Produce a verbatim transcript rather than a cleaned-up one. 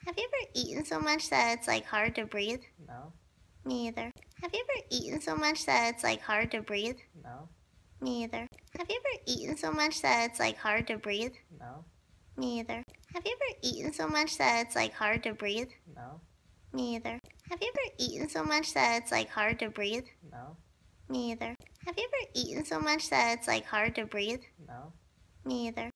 Have you ever eaten so much that it's like hard to breathe? No. Me either. Have you ever eaten so much that it's like hard to breathe? No. Me either. Have you ever eaten so much that it's like hard to breathe? No. Me either. Have you ever eaten so much that it's like hard to breathe? No. Me either. Have you ever eaten so much that it's like hard to breathe? No. Me either. Have you ever eaten so much that it's like hard to breathe? No. Me either.